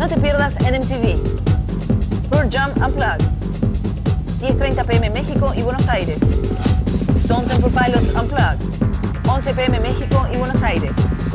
No te pierdas NMTV, Pearl Jam Unplugged, 10:30 p.m. México y Buenos Aires. Stone Temple Pilots Unplugged, 11 p.m. México y Buenos Aires.